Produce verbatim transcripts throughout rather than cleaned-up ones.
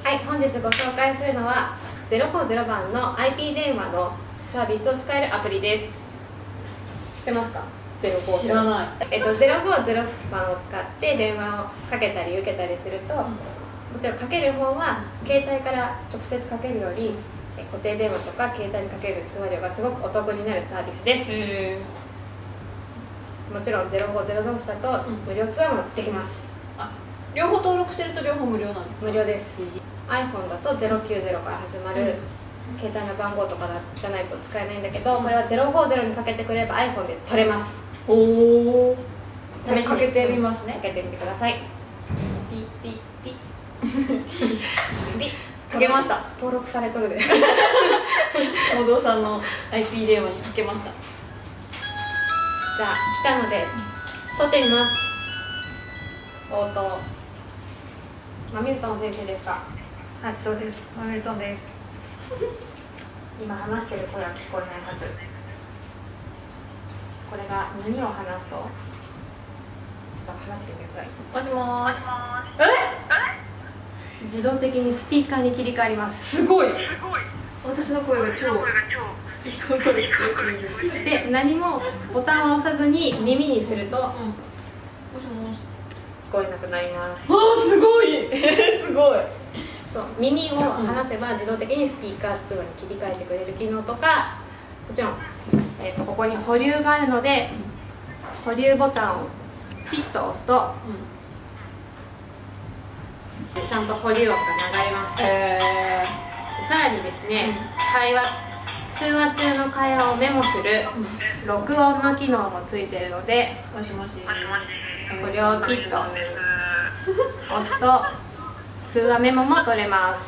はい、本日ご紹介するのはゼロごゼロばんの アイピー 電話のサービスを使えるアプリです。知ってますか？ゼロごゼロ。 知らない。 えっと、ゼロごゼロばんを使って電話をかけたり受けたりすると、うん、もちろんかける方は携帯から直接かけるより固定電話とか携帯にかける通話料がすごくお得になるサービスです。へー。もちろんゼロごゼロ同士だと無料通話もできます。 うん、あ、両方登録してると両方無料なんですか？ 無料です。iPhone だとゼロきゅうゼロから始まる、うん、携帯の番号とかじゃないと使えないんだけど、これはゼロごゼロにかけてくれば iPhone で取れます。おお。 試しにかけてみますね。 かけてみてください。 ピッピッピッピッ。かけました。 登録されとるで。 お父さんの アイピー 電話にかけました。 じゃあ来たので取ってみます。応答。マミルトン先生ですか？ はい、そうです。マミルトンです。 今話してる声は聞こえないはず。これが何を話すと、ちょっと話してみてください。 もしもーし。あれ？ 自動的にスピーカーに切り替わります。 すごい。私の声が超スピーカーから聞こえてる。 で、何もボタンを押さずに耳にすると、うん、もしもし聞こえなくなります。 あー、すごい。すごい。 そう、耳を離せば自動的にスピーカー通話に切り替えてくれる機能とか、もちろん、えー、とここに保留があるので、保留ボタンをピッと押すと、うん、ちゃんと保留音が流れます。えー、さらにですね、うん、会話通話中の会話をメモする録音の機能もついているので、 もしもし、 これをピッと押すと通話メモも取れます。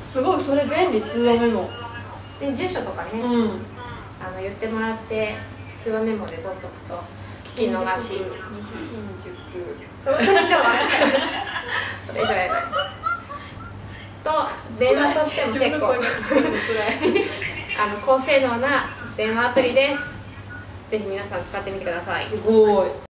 すごい、それ便利。通話メモで、住所とかね、うん、あの言ってもらって通話メモで取っとくと聞き逃し、西新宿、それ以上はそれ以上やないと、電話としても結構あの高性能な電話アプリです。ぜひ皆さん使ってみてください。 すごい。